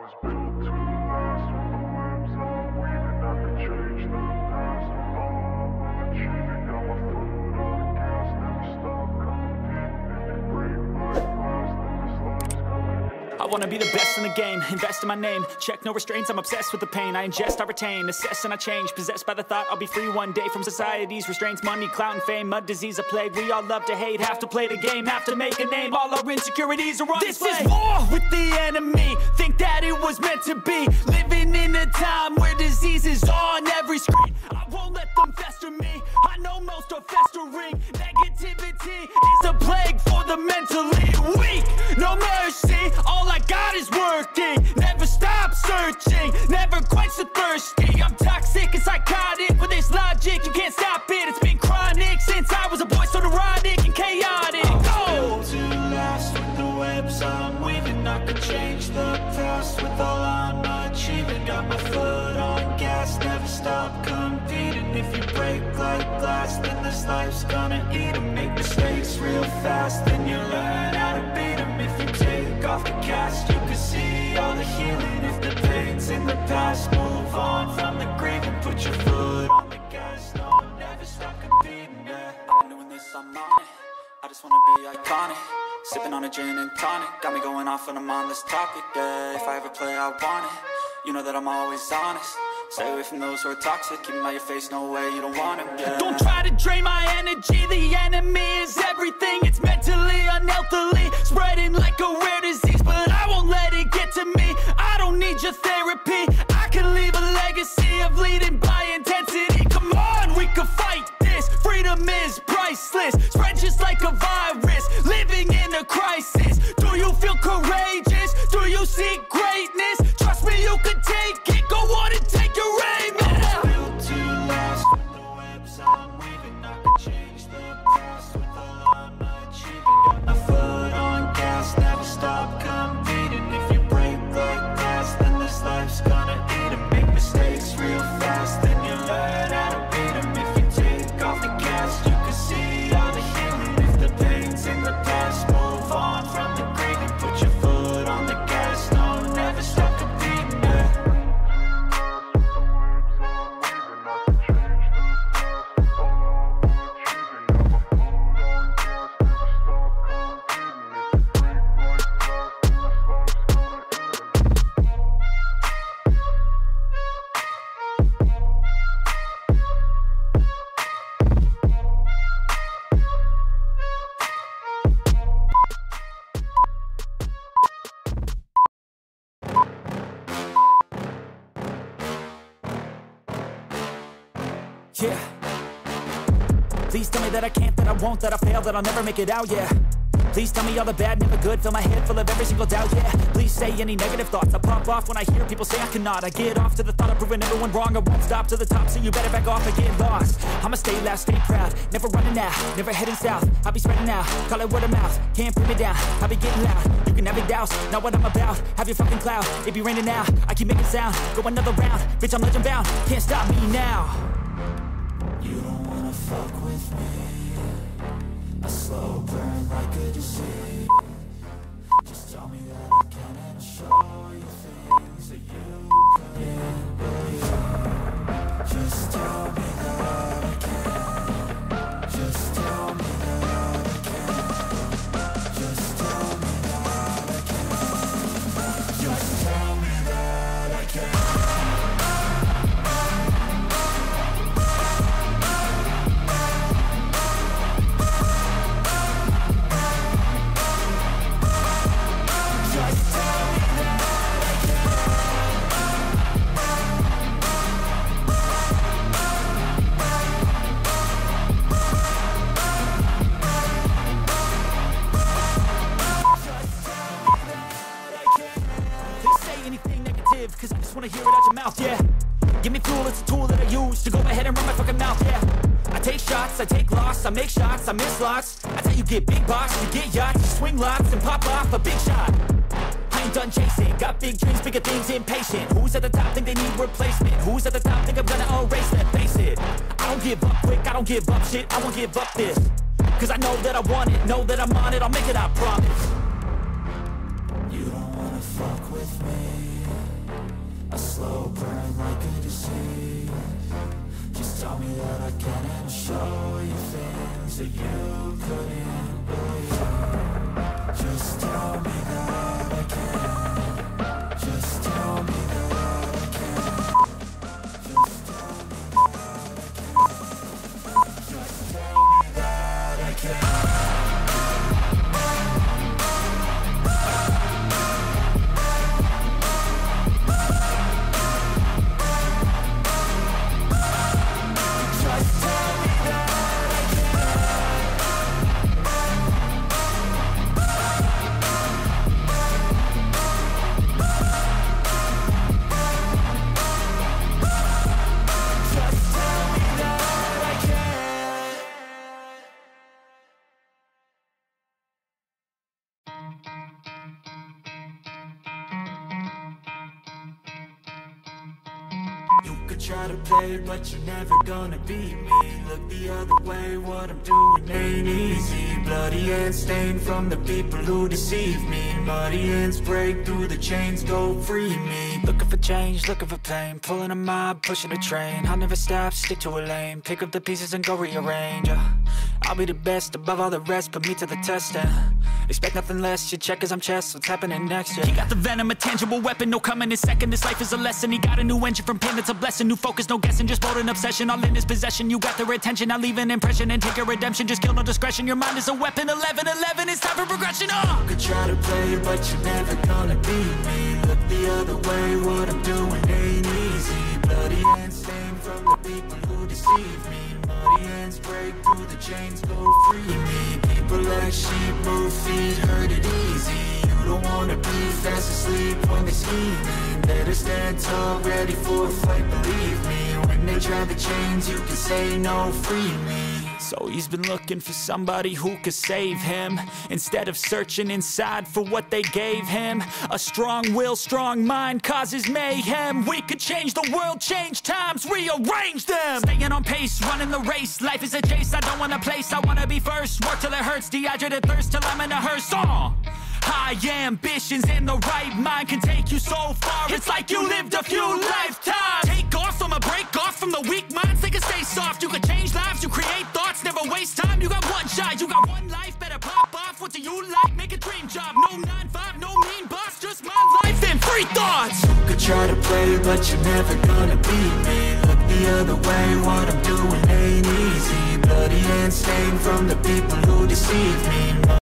was built to last with the webs I'm weaving. I could change the past with all I'm achieving. Got my foot on the gas, never stop competing. If you break my glass, then this life's gonna end. I wanna be the best in the game, invest in my name. Check no restraints, I'm obsessed with the pain. I ingest, I retain, assess and I change. Possessed by the thought I'll be free one day from society's restraints. Money, clout and fame, mud, disease, a plague. We all love to hate, have to play the game, have to make a name. All our insecurities are on display. This is war with the enemy, think that it was meant to be. Living in a time where disease is on every screen. I won't let them fester me, I know most are festering. Negativity is a plague for the mentally weak. No mercy, all I got is working. Never stop searching, never quench the thirsty. I'm toxic and psychotic with this logic, you can't stop it. It's been chronic since I was a boy, so neurotic and chaotic. I'm built to last with the webs I'm weaving. I could change the past with all I'm achieving. Got my foot on gas, never stop competing. If you break like glass, then this life's gonna eat 'em. Make mistakes real fast, then you learn how to beat 'em. If you take off the cast, you can see all the healing. If the pain's in the past, move on from the grave and put your foot on the gas. No, never stop competing, yeah. I've been doing this, I'm on it. I just wanna be iconic. Sipping on a gin and tonic, got me going off when I'm on this topic, yeah. If I ever play, I want it. You know that I'm always honest. Stay away from those who are toxic. Keep them out your face, no way, you don't want them, yeah. Don't try to drain my energy. The enemy is everything. It's mentally, unhealthily spreading like a rare disease, but I won't let it get to me. I don't need your therapy. I can leave a legacy of leading by intensity. Come on, we can fight this. Freedom is priceless. Spread just like a virus. Living in a crisis. Do you feel courageous? Do you seek greatness? Trust me, you can take it. Go on and take your aim. I'm built to last with the webs I'm weaving. I could change the past with all I'm achieving. Got my foot on gas, never stop competing. If you break like glass, then this life's gonna eat 'em. Make mistakes real fast, then you learn how to beat 'em. If you take off the cast, you can see all the healing. If the pain's in the past, move on from the grave and put your foot on the gas. No, never stop competing, yeah. Yeah. Please tell me that I can't, that I won't, that I fail, that I'll never make it out, yeah. Please tell me all the bad, never good. Fill my head full of every single doubt, yeah. Please say any negative thoughts. I pop off when I hear people say I cannot. I get off to the thought of proving everyone wrong. I won't stop to the top, so you better back off and get lost. I'ma stay loud, stay proud, never running out, never heading south. I'll be spreading out, call it word of mouth. Can't put me down, I'll be getting loud. You can have it douse, not what I'm about. Have your fucking cloud, it be raining now. I keep making sound, go another round. Bitch, I'm legend bound, can't stop me now. You don't wanna fuck with me. A slow burn like a disease. Just tell me that I can and I'll show you things that you couldn't believe. Just tell me that I can. Just tell me that I can. Just tell me that I can. Just tell me that I can. Cause I just wanna hear it out your mouth, yeah. Give me fuel, it's a tool that I use to go ahead and run my fucking mouth, yeah. I take shots, I take loss, I make shots, I miss lots. That's how you get big box, you get yachts, you swing lots and pop off a big shot. I ain't done chasing, got big dreams, bigger things, impatient. Who's at the top think they need replacement? Who's at the top think I'm gonna erase that? Face it, I don't give up quick, I don't give up shit, I won't give up this. Cause I know that I want it, know that I'm on it, I'll make it, I promise. You don't wanna fuck with me. tell me that I can, and I'll show you things that you couldn't believe. Just tell me that I can. Just tell me that I can. Just tell me that I can. You could try to play, but you're never gonna beat me. Look the other way, what I'm doing ain't easy. Bloody hands stained from the people who deceive me. Muddy hands break through the chains, go free me. Looking for change, looking for pain, pulling a mob, pushing a train. I'll never stop, stick to a lane, pick up the pieces and go rearrange. I'll be the best above all the rest, put me to the test and expect nothing less. Your check as I'm chess, what's happening next? He got the venom, a tangible weapon, no coming in second. This life is a lesson, he got a new engine from pain, it's a blessing. New focus, no guessing, just bold and obsession. All in his possession, you got their attention. I'll leave an impression and take your redemption. Just kill, no discretion, your mind is a weapon. 11-11, it's time for progression. You could try to play, but you're never gonna beat me. Look the other way, what I'm doing ain't easy. Bloody hands stained from the people who deceive me. Muddy hands break through the chains, go free me. People like sheep move feet, hurt it easy. You don't wanna be fast asleep when they're scheming. Better stand tall, ready for a fight, believe me. When they try the chains, you can say no, free me. So he's been looking for somebody who could save him, instead of searching inside for what they gave him. A strong will, strong mind causes mayhem. We could change the world, change times, rearrange them. Staying on pace, running the race. Life is a chase, I don't want a place, I wanna be first. Work till it hurts, dehydrated thirst till I'm in a hearse. High ambitions and the right mind can take you so far. It's like you lived a few lifetimes. Take off from a break off from the weak minds, they can stay soft. You can change lives, you create thoughts, never waste time. You got one shot, you got one life, better pop off. What do you like? Make a dream job. No 9-5, no mean boss, just my life and free thoughts. You could try to play, but you're never gonna beat me. Look the other way, what I'm doing ain't easy. Bloody hands stained from the people who deceive me.